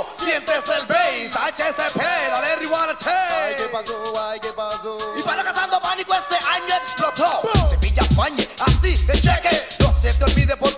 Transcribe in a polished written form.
ritmo, sientes el bass. HCP, dale rewind tape. Ay, ¿qué pasó? Ay, ¿qué pasó? Y para Causando Pánico este año explotó. Sevilla Fañe, así que cheque. No se te olvide por